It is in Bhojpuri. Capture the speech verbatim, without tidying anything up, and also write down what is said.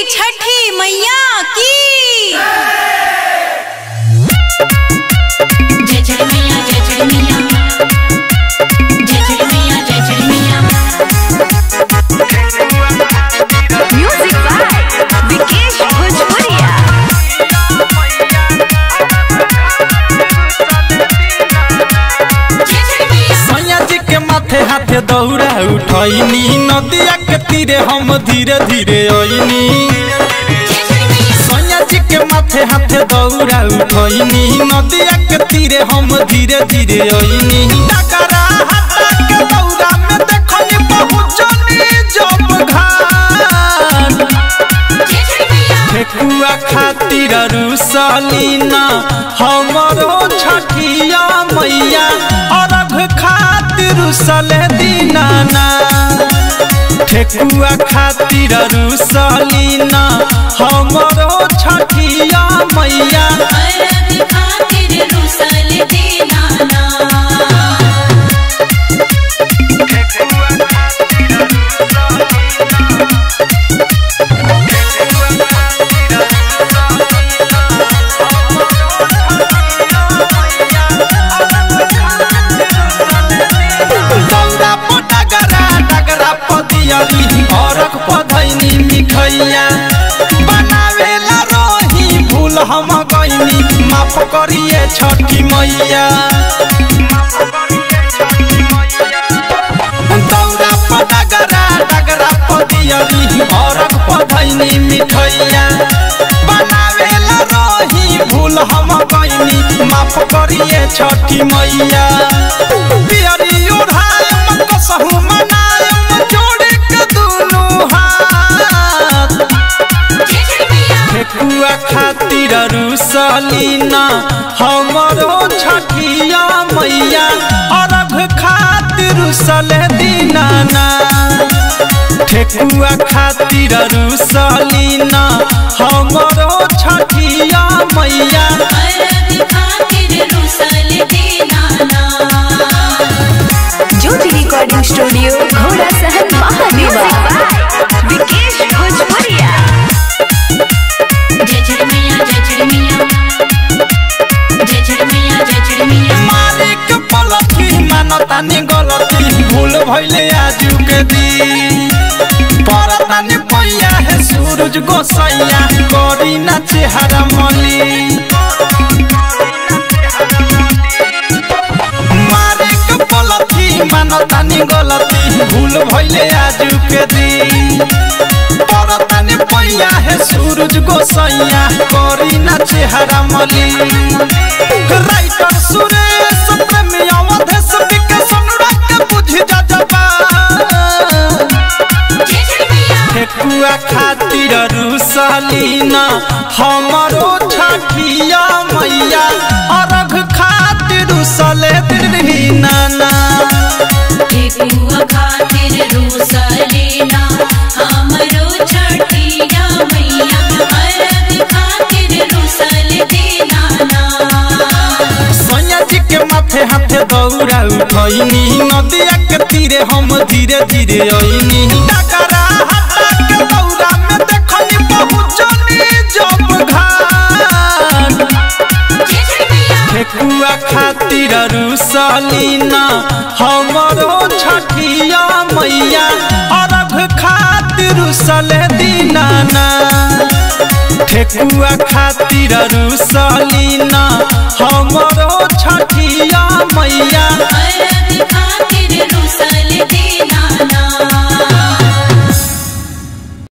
छठी मैया की जय जय मैया जय जय मैया जय जय मैया जय जय मैया। म्यूजिक बाय विकेश भोजपुरिया। सैया जी के माथे हाथे दौड़ा उठैनी नदिया के तीरे हम धीरे धीरे आईनी। सैया जी के माथे हाथे दौड़ा उठैनी नदिया के तीरे हम धीरे धीरे आईनी। डगरा हाथा के दौड़ा में देखनी पहुंचनी जब घाट। ठेकुआ खातिर रुसलीना हमरो छठिया मैया अर्घ खातिर रुसले दीनाना। ठेकुआ खातिर रुसलीना हमरो छठिया मैया अर्घ खातिर रुसले दीनाना। औरक पधैनी मिठैया बनावेला रही भूल हम गईनी माफ करिए छठी मैया। दौरा पडगरा डगरा पदियरी औरक पधैनी मिठैया बनावेला रही भूल हम गईनी माफ करिए छठी मैया। पियरी ओढ़ाए मन कसहु मनाए ठेकुआ खातिर रुसलीना हमरो छठिया मैया अर्घ खातिर रुसले दीनाना। ठेकुआ खातिर रुसलीना हमरो छठिया मैया अर्घ खातिर रुसले दीनाना। ज्योति रिकॉर्डिंग स्टूडियो घोड़ा सहन महादेवा। विकेश भोजपुरिया। जय जय मैया जय जय मैया जय जय मैया जय जय मैया। मालिक पलकी मानतानी गलती भूल भइले आजू के दिन। परतानी पैया है सूरज गोसैया करी ना चेहरा मली। मालिक पलकी मानतानी गलती भूल भइले आजू के दिन। परतानी पैया है सूरज गोसैया करी ना चेहरा मली। राइटर सुरेश प्रेमी अवधेश विकेश अनुराग के बुझ जा जबा। ठेकुआ खातिर रुसलीना हमरो छठिया मैया अर्घ खातिर रुसले दीनाना। ठेकुआ खातिर रुसलीना हमरो छठिया मैया अर्घ खातिर रुसले दीनाना। सैया जी के माथे हाथे दौड़ा उठैनी नदिया के तीरे हम धीरे धीरे आईनी। डगरा हाथा के दौड़ा में देखनी पहुंचनी जब घाट। ठेकुआ खातिर रुसलीना हमरो छठिया मैया अर्घ खातिर रुसले दीनाना। ठेकुआ खातिर रुसलीना हमरो